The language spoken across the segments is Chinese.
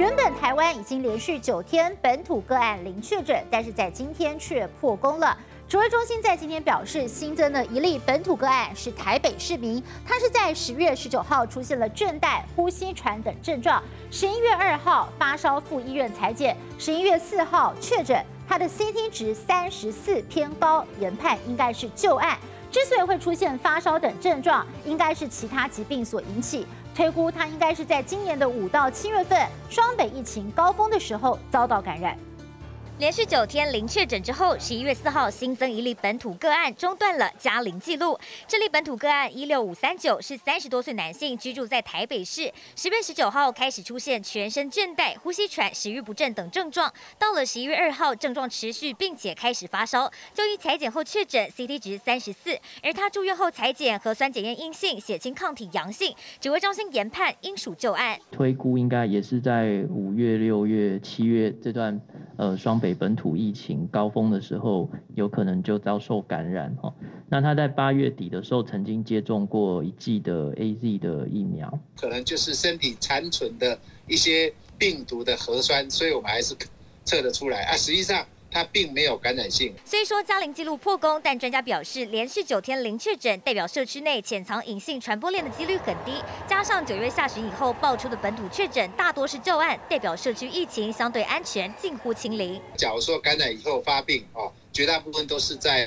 原本台湾已经连续9天本土个案零确诊，但是在今天却破功了。指挥中心在今天表示，新增的一例本土个案是台北市民，他是在10月19号出现了倦怠、呼吸喘等症状，11月2号发烧赴医院采检，11月4号确诊，他的 CT 值34偏高，研判应该是旧案。之所以会出现发烧等症状，应该是其他疾病所引起。推估他应该是在今年的5到7月份双北疫情高峰的时候遭到感染。 连续9天零确诊之后，11月4号新增一例本土个案，中断了加零记录。这例本土个案16539是30多岁男性，居住在台北市。10月19号开始出现全身倦怠、呼吸喘、食欲不振等症状，到了11月2号症状持续，并且开始发烧。就医采检后确诊 ，CT 值34，而他住院后采检核酸检验阴性，血清抗体阳性。指挥中心研判应属旧案， 推估应该也是在5月、6月、7月这段双北本土疫情高峰的时候，有可能就遭受感染哈。那他在8月底的时候曾经接种过1剂的 AZ 的疫苗， 可能就是身体残存的一些病毒的核酸，所以我们还是测得出来啊。实际上它并没有感染性。 虽说加零记录破功，但专家表示，连续9天零确诊，代表社区内潜藏隐性传播链的几率很低。加上9月下旬以后爆出的本土确诊大多是旧案，代表社区疫情相对安全，近乎清零。 假如说感染以后发病绝大部分都是在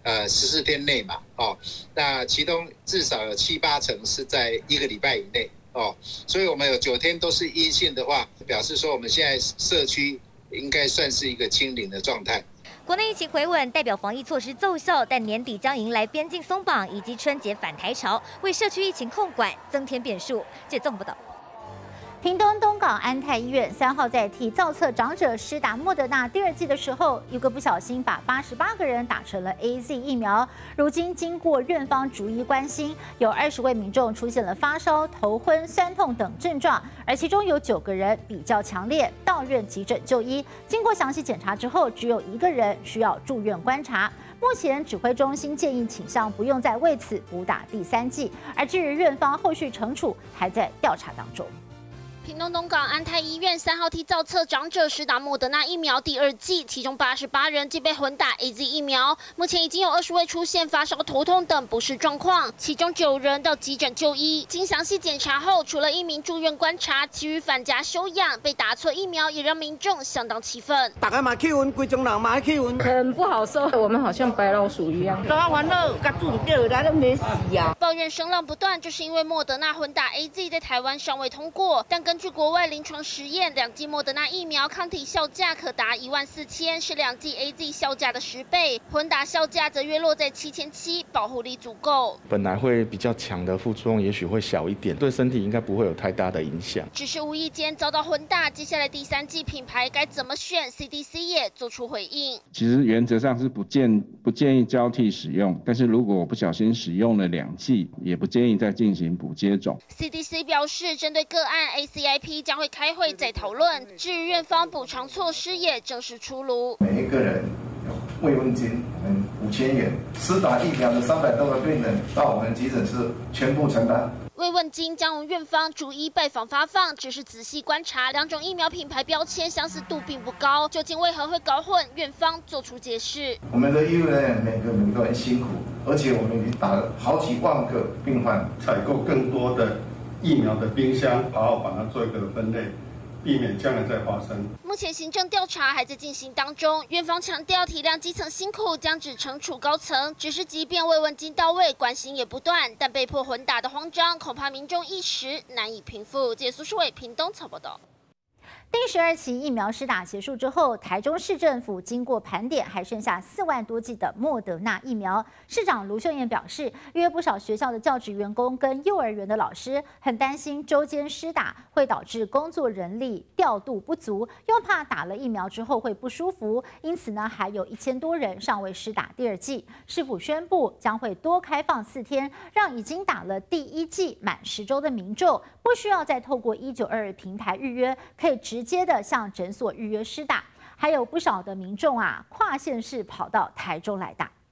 14天内嘛那其中至少有7、8成是在1个礼拜以内所以我们有9天都是阴性的话，表示说我们现在社区应该算是一个清零的状态。 国内疫情回稳，代表防疫措施奏效，但年底将迎来边境松绑以及春节返台潮，为社区疫情控管增添变数。记者综合报道。 屏东东港安泰医院3号在替造册长者施打莫德纳第2剂的时候，一个不小心把88个人打成了 AZ 疫苗。如今经过院方逐一关心，有20位民众出现了发烧、头昏、酸痛等症状，而其中有9个人比较强烈，到院急诊就医。经过详细检查之后，只有1个人需要住院观察。目前指挥中心建议倾向不用再为此补打第3剂，而至于院方后续惩处还在调查当中。 屏东东港安泰医院3号替造册长者施打莫德纳疫苗第2剂，其中88人皆被混打 AZ 疫苗。目前已经有20位出现发烧、头痛等不适状况，其中9人到急诊就医。经详细检查后，除了1名住院观察，其余返家休养。被打错疫苗也让民众相当气愤。 大家嘛气温，规种人嘛气温， 很不好受。我们好像白老鼠一样， 打完了，甲住掉，咱都没死呀。 抱怨声浪不断，就是因为莫德纳混打 AZ 在台湾尚未通过，但根据国外临床实验，2剂莫德纳疫苗抗体效价可达14000，是2剂 AZ 效价的10倍，混打效价则约落在7700，保护力足够。 本来会比较强的副作用，也许会小一点，对身体应该不会有太大的影响。 只是无意间遭到混打，接下来第3剂品牌该怎么选 ？CDC 也做出回应。 其实原则上是不建议交替使用，但是如果我不小心使用了2剂，也不建议再进行补接种。 CDC 表示，针对个案 ACIP 将会开会再讨论。至于院方补偿措施也正式出炉。 每一个人有慰问金，我们5000元。施打疫苗的300多个病人到我们急诊室全部承担。 慰问金将由院方逐一拜访发放，只是仔细观察2种疫苗品牌标签相似度并不高，究竟为何会搞混？院方做出解释。 我们的医务人员每个人辛苦，而且我们已经打了好几万个病患， 采购更多的疫苗的冰箱，好好把它做一个分类，避免将来再发生。 目前行政调查还在进行当中，院方强调体谅基层辛苦，将只惩处高层。只是即便慰问金到位，关心也不断，但被迫混打的慌张，恐怕民众一时难以平复。记者苏世伟屏东采报道。 第12期疫苗施打结束之后，台中市政府经过盘点，还剩下4万多剂的莫德纳疫苗。市长卢秀燕表示，因为不少学校的教职员工跟幼儿园的老师很担心周间施打会导致工作人力调度不足，又怕打了疫苗之后会不舒服，因此呢，还有1000多人尚未施打第2剂。市府宣布将会多开放4天，让已经打了第1剂满10周的民众不需要再透过1922平台预约，可以直接的向诊所预约施打。还有不少的民众跨县市跑到台中来打。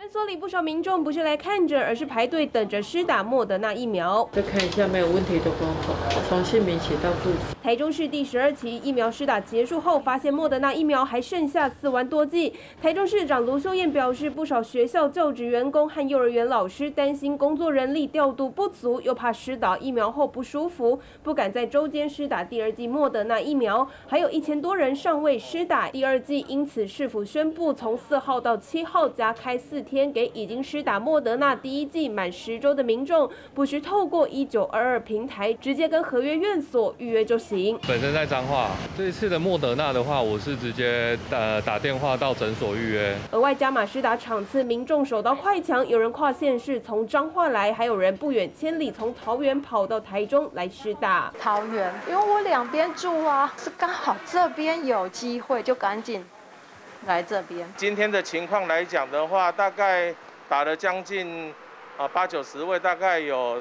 诊所里不少民众不是来看诊，而是排队等着施打莫德纳疫苗。 再看一下没有问题的工作，从姓名写到住址。 台中市第12期疫苗施打结束后，发现莫德纳疫苗还剩下4万多剂。台中市长卢秀燕表示，不少学校教职员工和幼儿园老师担心工作人力调度不足，又怕施打疫苗后不舒服，不敢在周间施打第2剂莫德纳疫苗。还有1000多人尚未施打第2剂，因此市府宣布从4号到7号加开4天，给已经施打莫德纳第1剂满10周的民众，不需透过1922平台直接跟合约院所预约就行。 本身在彰化，这一次的莫德纳的话，我是直接打电话到诊所预约。 额外加码施打场次，民众手到快抢，有人跨县市从彰化来，还有人不远千里从桃园跑到台中来施打。 桃园，因为我2边住啊，是刚好这边有机会，就赶紧来这边。 今天的情况来讲的话，大概打了将近80-90位，大概有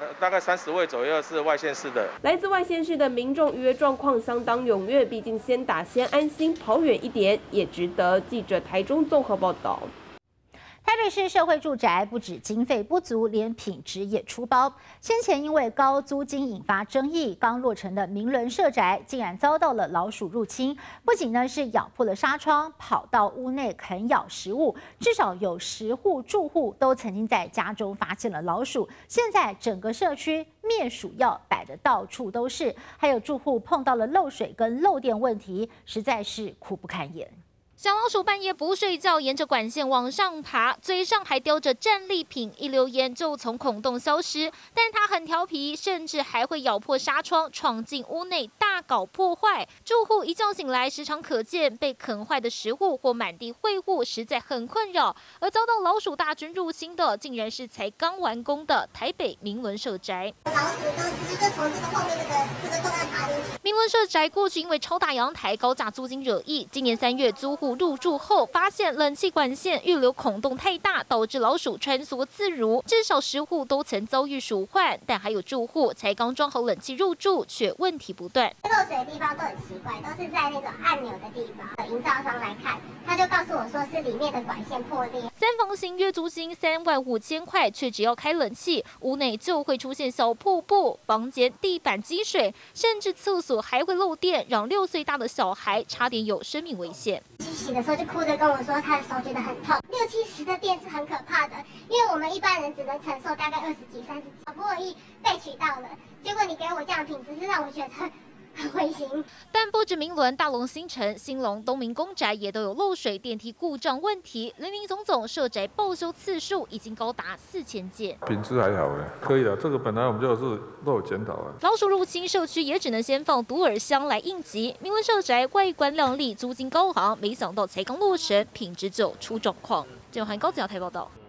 30位左右是外县市的。来自外县市的民众预约状况相当踊跃，毕竟先打先安心，跑远一点也值得。记者台中综合报道。 台北市社会住宅不止经费不足，连品质也出包。先前因为高租金引发争议，刚落成的明伦社宅竟然遭到了老鼠入侵，不仅呢是咬破了纱窗，跑到屋内啃咬食物，至少有10户住户都曾经在家中发现了老鼠。现在整个社区灭鼠药摆得到处都是，还有住户碰到了漏水跟漏电问题，实在是苦不堪言。 小老鼠半夜不睡觉，沿着管线往上爬，嘴上还叼着战利品，一溜烟就从孔洞消失。但它很调皮，甚至还会咬破纱窗，闯进屋内大搞破坏。住户一觉醒来，时常可见被啃坏的食物或满地秽物，实在很困扰。而遭到老鼠大军入侵的，竟然是才刚完工的台北明伦社宅。老鼠都直接从这个后面这个洞案爬进去。明伦社宅过去因为超大阳台、高价租金惹议，今年3月租户入住后，发现冷气管线预留孔洞太大，导致老鼠穿梭自如，至少10户都曾遭遇鼠患。但还有住户才刚装好冷气入住，却问题不断。 漏水的地方都很奇怪，都是在那种按钮的地方。营造商来看，他就告诉我说是里面的管线破裂。 3房型月租金35000块，却只要开冷气，屋内就会出现小瀑布，房间地板积水，甚至厕所还会漏电，让6岁大的小孩差点有生命危险。 洗的时候就哭着跟我说，他的手觉得很痛。60-70的电是很可怕的，因为我们一般人只能承受大概20几、30几，好不容易被取到了，结果你给我这样的品质，是让我觉得很灰心。 但不止明伦、大龙新城、兴隆、东明公宅也都有漏水、电梯故障问题，林林总总社宅报修次数已经高达4000件。 品质还好哎，可以的。这个本来我们就是都有检讨啊。 老鼠入侵社区也只能先放毒饵箱来应急。明伦社宅外观亮丽，租金高昂，没想到才刚落成，品质就出状况。郑汉高子瑶台报道。